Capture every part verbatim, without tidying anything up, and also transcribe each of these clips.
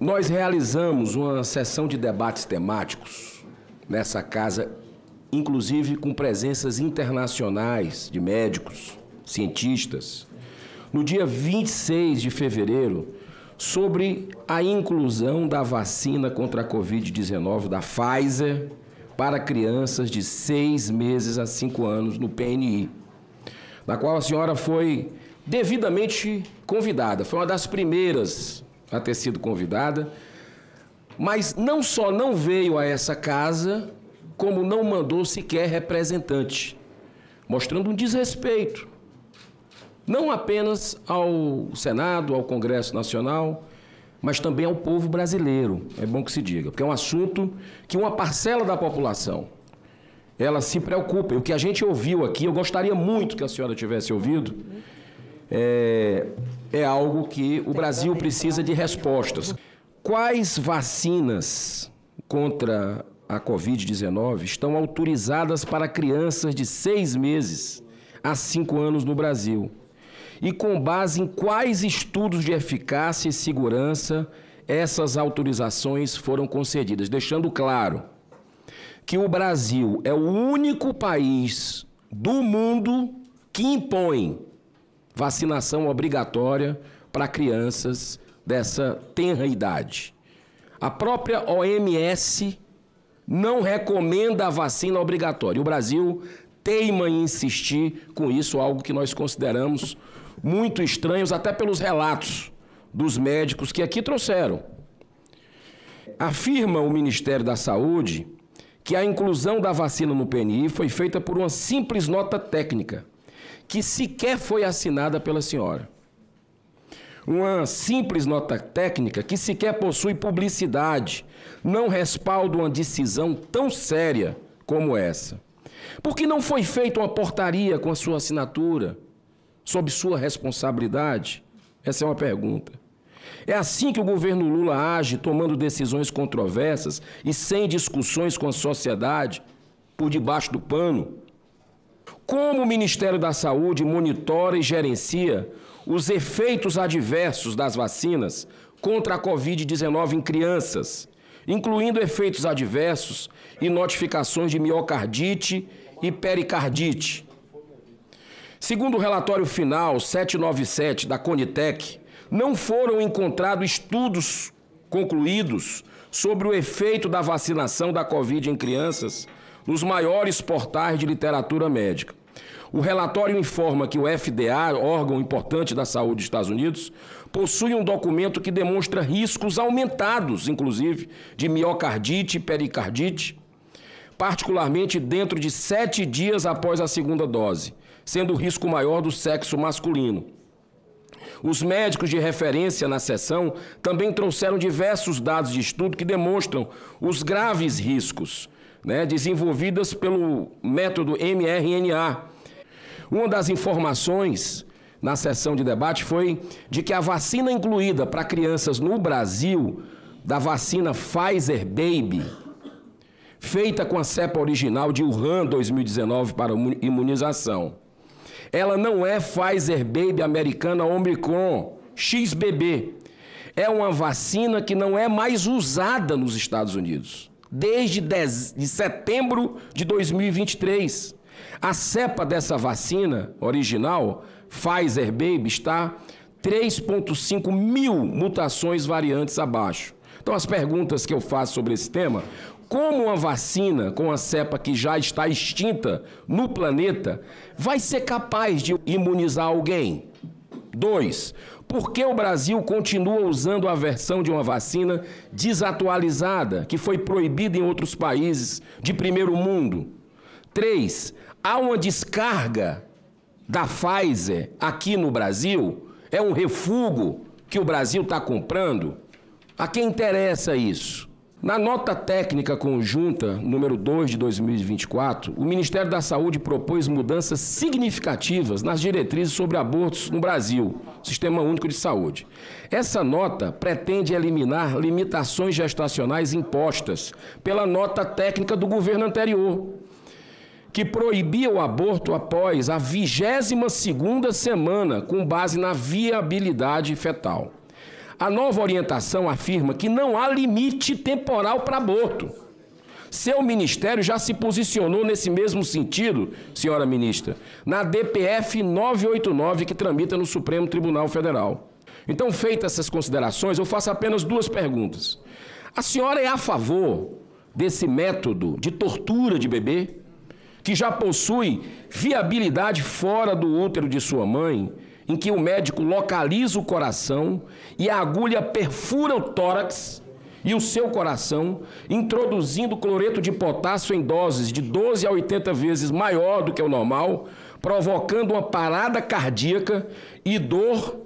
Nós realizamos uma sessão de debates temáticos nessa casa, inclusive com presenças internacionais de médicos, cientistas, no dia vinte e seis de fevereiro, sobre a inclusão da vacina contra a covid dezenove da Pfizer para crianças de seis meses a cinco anos no P N I, na qual a senhora foi devidamente convidada. Foi uma das primeiras a ter sido convidada, mas não só não veio a essa casa, como não mandou sequer representante, mostrando um desrespeito, não apenas ao Senado, ao Congresso Nacional, mas também ao povo brasileiro, é bom que se diga, porque é um assunto que uma parcela da população, ela se preocupa. E o que a gente ouviu aqui, eu gostaria muito que a senhora tivesse ouvido, é, é algo que o Brasil precisa de respostas. Quais vacinas contra a covid dezenove estão autorizadas para crianças de seis meses a cinco anos no Brasil? E com base em quais estudos de eficácia e segurança essas autorizações foram concedidas? Deixando claro que o Brasil é o único país do mundo que impõe vacinação obrigatória para crianças dessa tenra idade. A própria O M S não recomenda a vacina obrigatória. O Brasil teima em insistir com isso, algo que nós consideramos muito estranhos, até pelos relatos dos médicos que aqui trouxeram. Afirma o Ministério da Saúde que a inclusão da vacina no P N I foi feita por uma simples nota técnica, que sequer foi assinada pela senhora. Uma simples nota técnica que sequer possui publicidade, não respalda uma decisão tão séria como essa. Por que não foi feita uma portaria com a sua assinatura, sob sua responsabilidade? Essa é uma pergunta. É assim que o governo Lula age, tomando decisões controversas e sem discussões com a sociedade, por debaixo do pano? Como o Ministério da Saúde monitora e gerencia os efeitos adversos das vacinas contra a covid dezenove em crianças, incluindo efeitos adversos e notificações de miocardite e pericardite? Segundo o relatório final setecentos e noventa e sete da Conitec, não foram encontrados estudos concluídos sobre o efeito da vacinação da Covid em crianças nos maiores portais de literatura médica. O relatório informa que o F D A, órgão importante da saúde dos Estados Unidos, possui um documento que demonstra riscos aumentados, inclusive, de miocardite e pericardite, particularmente dentro de sete dias após a segunda dose, sendo o risco maior do sexo masculino. Os médicos de referência na sessão também trouxeram diversos dados de estudo que demonstram os graves riscos, né, desenvolvidas pelo método M R N A. Uma das informações na sessão de debate foi de que a vacina incluída para crianças no Brasil, da vacina Pfizer Baby, feita com a cepa original de Wuhan dois mil e dezenove para imunização, ela não é Pfizer Baby americana Omicron X B B. É uma vacina que não é mais usada nos Estados Unidos desde dez de setembro de dois mil e vinte e três. A cepa dessa vacina original, Pfizer Baby, está três vírgula cinco mil mutações variantes abaixo. Então, as perguntas que eu faço sobre esse tema: como uma vacina com a cepa que já está extinta no planeta vai ser capaz de imunizar alguém? Dois, por que o Brasil continua usando a versão de uma vacina desatualizada, que foi proibida em outros países de primeiro mundo? Três, há uma descarga da Pfizer aqui no Brasil? É um refúgio que o Brasil está comprando? A quem interessa isso? Na nota técnica conjunta número dois de dois mil e vinte e quatro, o Ministério da Saúde propôs mudanças significativas nas diretrizes sobre abortos no Brasil, Sistema Único de Saúde. Essa nota pretende eliminar limitações gestacionais impostas pela nota técnica do governo anterior, que proibia o aborto após a vigésima segunda semana, com base na viabilidade fetal. A nova orientação afirma que não há limite temporal para aborto. Seu ministério já se posicionou nesse mesmo sentido, senhora ministra, na D P F novecentos e oitenta e nove, que tramita no Supremo Tribunal Federal. Então, feitas essas considerações, eu faço apenas duas perguntas. A senhora é a favor desse método de tortura de bebê, que já possui viabilidade fora do útero de sua mãe, em que o médico localiza o coração e a agulha perfura o tórax e o seu coração, introduzindo cloreto de potássio em doses de doze a oitenta vezes maior do que o normal, provocando uma parada cardíaca e dor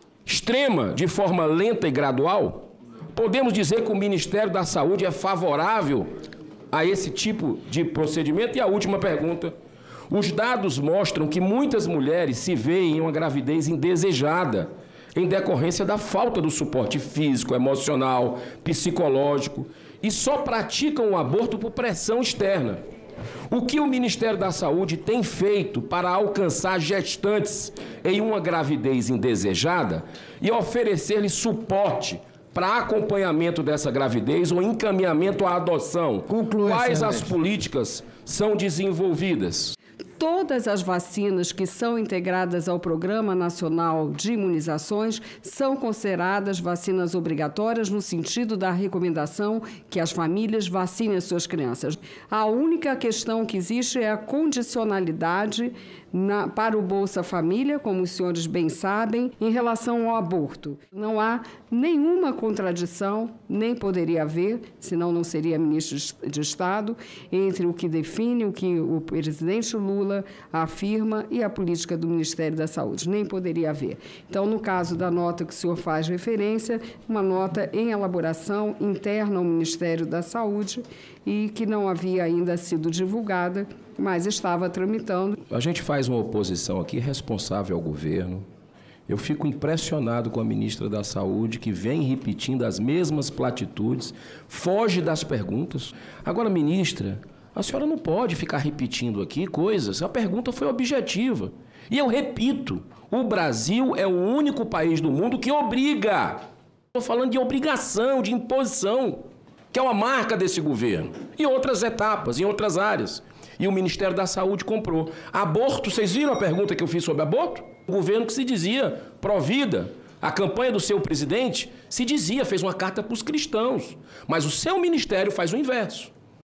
extrema de forma lenta e gradual? Podemos dizer que o Ministério da Saúde é favorável a esse tipo de procedimento? E a última pergunta: os dados mostram que muitas mulheres se veem em uma gravidez indesejada em decorrência da falta do suporte físico, emocional, psicológico, e só praticam o aborto por pressão externa. O que o Ministério da Saúde tem feito para alcançar gestantes em uma gravidez indesejada e oferecer-lhes suporte para acompanhamento dessa gravidez ou encaminhamento à adoção? Conclua, Quais as excelência. políticas são desenvolvidas? Todas as vacinas que são integradas ao Programa Nacional de Imunizações são consideradas vacinas obrigatórias no sentido da recomendação que as famílias vacinem as suas crianças. A única questão que existe é a condicionalidade na, para o Bolsa Família, como os senhores bem sabem, em relação ao aborto. Não há nenhuma contradição, nem poderia haver, senão não seria ministro de Estado, entre o que define, o que o presidente Lula afirma e a política do Ministério da Saúde. Nem poderia haver. Então, no caso da nota que o senhor faz referência, uma nota em elaboração interna ao Ministério da Saúde e que não havia ainda sido divulgada, mas estava tramitando. A gente faz uma oposição aqui responsável ao governo. Eu fico impressionado com a ministra da Saúde, que vem repetindo as mesmas platitudes, foge das perguntas. Agora, ministra, a senhora não pode ficar repetindo aqui coisas. A pergunta foi objetiva. E eu repito, o Brasil é o único país do mundo que obriga. Estou falando de obrigação, de imposição, que é uma marca desse governo. E outras etapas, em outras áreas. E o Ministério da Saúde comprou. Aborto, vocês viram a pergunta que eu fiz sobre aborto? O governo que se dizia pró-vida, a campanha do seu presidente se dizia, fez uma carta para os cristãos. Mas o seu ministério faz o inverso.